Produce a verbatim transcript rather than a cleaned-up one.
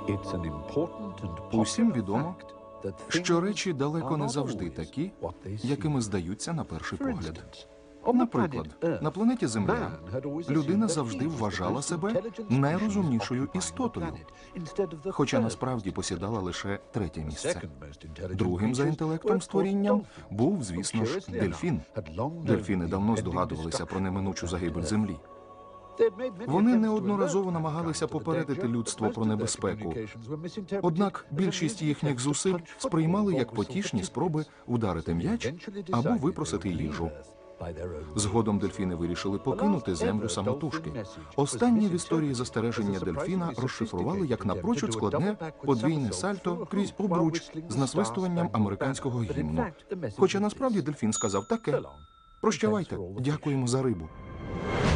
Усім відомо, що речі далеко не завжди такі, якими здаються на перший погляд. Наприклад, на планеті Земля людина завжди вважала себе найрозумнішою істотою, хоча насправді посідала лише третє місце. Другим за інтелектом створінням був, звісно ж, дельфін. Дельфіни давно здогадувалися про неминучу загибель Землі. Вони неодноразово намагалися попередити людство про небезпеку. Однак більшість їхніх зусиль сприймали як потішні спроби ударити м'яч або випросити їжу. Згодом дельфіни вирішили покинути Землю самотужки. Останнє в історії застереження дельфіна розшифрували як напрочуд складне подвійне сальто крізь обруч з насвистуванням американського гімну. Хоча насправді дельфін сказав таке: «Прощавайте, дякуємо за рибу».